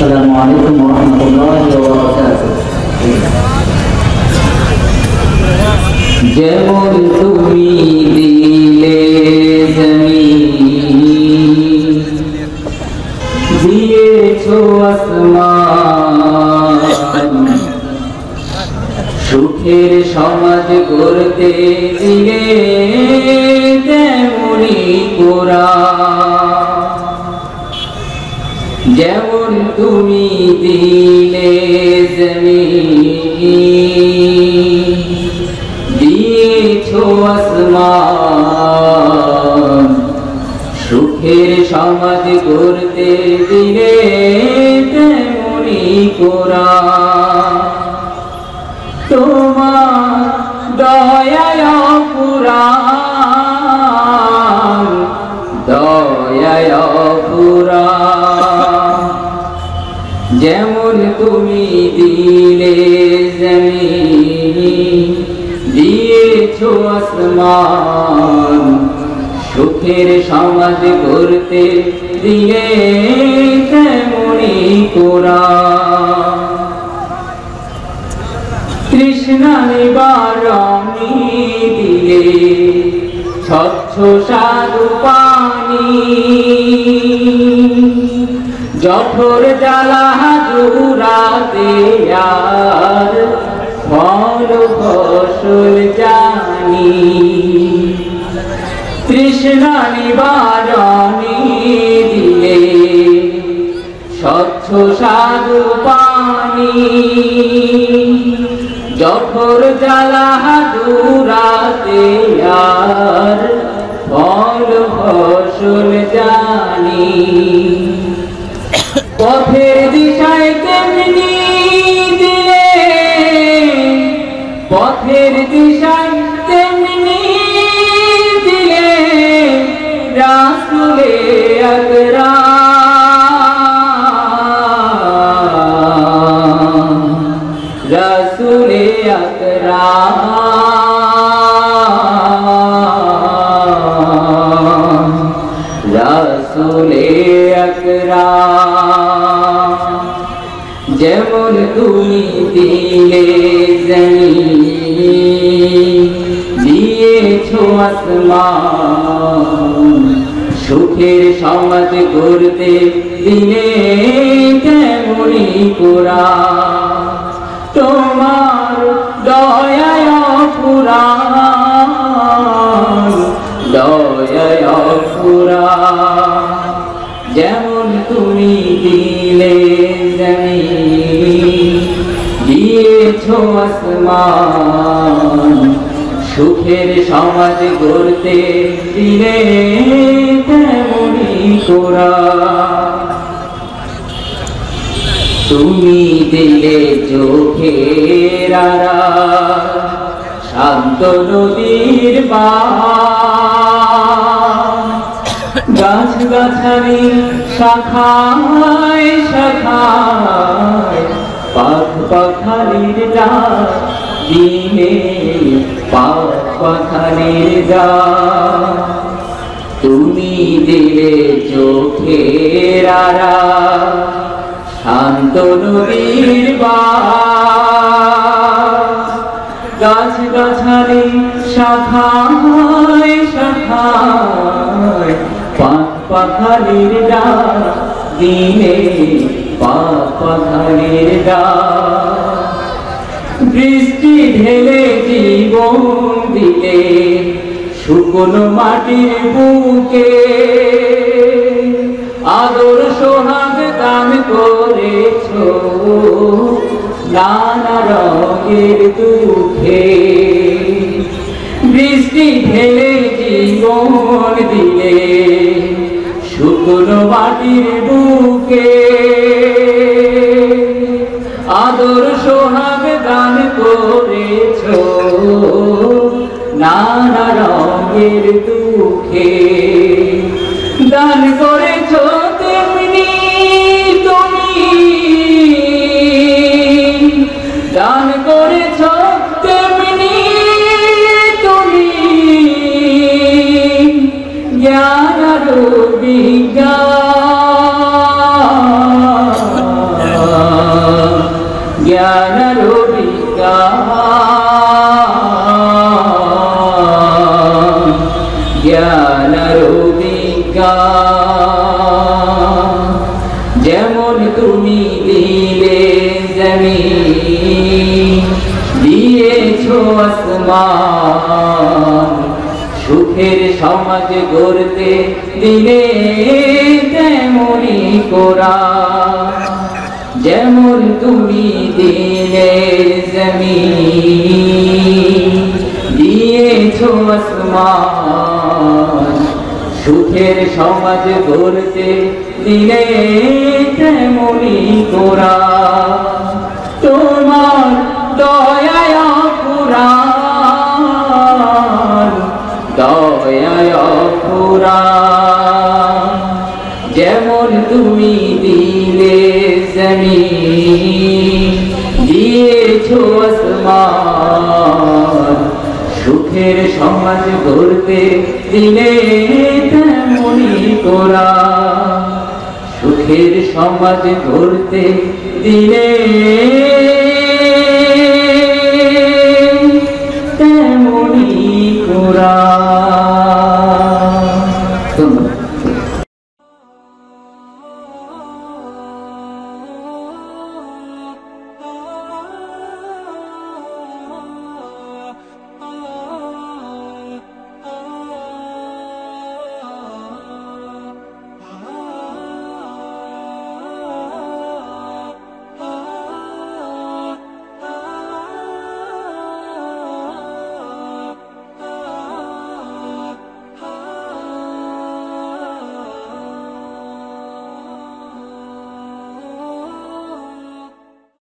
Assalamualaikum warahmatullahi wabarakatuh. যেমন তুমি দিলে জমিন, দিয়েছো আসমান, সুখের সমাজ গড়তে দিলে তেমনি কোরআন। যেমন তুমি দিলে জমিন, দিয়েছো আসমান, সুখের সমাজ গড়তে দিলে তেমনি কোরআন। তোমার দয়ায় পুরাণ, দয়ায় পুরাণ। যেমন তুমি দিলে জমিন, দিয়েছো আসমান, সুখের সমাজ গড়তে দিলে তেমনি কোরআন। তৃষ্ণা নিবারণী দিলে স্বচ্ছ সাধু পানি, জঠর জ্বালা জুড়াতে আর ফল ফসল জানি। তৃষ্ণা নিবারণী দিলে স্বচ্ছ সাধু পানি, জঠর জ্বালা জুড়াতে আর ফল ফসল জানি। পথের দিশায় তেমনি দিলে, পথের দিশায় তেমনি দিলে রাসূলে আকরাম, রাসূলে আকরাম, রাসূলে আকরাম। যেমন তুমি দিলে জমিন, দিয়েছো আসমান, সুখের সমাজ গড়তে দিলে তেমনি কোরআন। তোমার দয়ায় পুরাণ, দয়ায় পুরাণ। যেমন তুমি দিলে জমিন, দিয়েছো আসমান, সুখের সমাজ গড়তে দিলে তেমনি কোরআন। তুমি দিলে চোখের আড়াল, শান্ত নদীর বাঁধ, গাছ গাছালি শাখায় শাখায় পাখ পাখালির ডাক দিলে, পাখ পাখালির ডাক। তুমি দিলে চোখের আড়াল, শান্ত নদীর বাঁধ, গাছ গাছালি শাখায় শাখায় পাখ পাখালির ডাক দিলে, পাখ পাখালির ডাক। বৃষ্টি ঢেলে জীবন দিলে শুকনো মাটির বুকে, আদর সোহাগ দান করেছো নানা রঙের দুঃখে। বৃষ্টি ঢেলে জীবন দিলে শুকনো মাটির বুকে, আদর সোহাগ দান করেছো নানা রঙের দুঃখে। দান করেছো তেমনি তুমি, দান করেছো তেমনি তুমি, জ্ঞান আর বিজ্ঞান। তুমি দিলে জমিন, দিয়েছো আসমান, সুখের সমাজ গড়তে দিলে তেমনি কোরআন। যেমন তুমি দিলে জমিন, দিয়েছো আসমান, সুখের সমাজ গড়তে দিলে তেমনি কোরআন। তোমার দয়ায় পুরাণ, দয়ায় পুরাণ। যেমন তুমি দিলে জমিন, দিয়েছো আসমান, সুখের সমাজ গড়তে দিলে তেমনি কোরআন। সুখের সমাজ গড়তে দিলে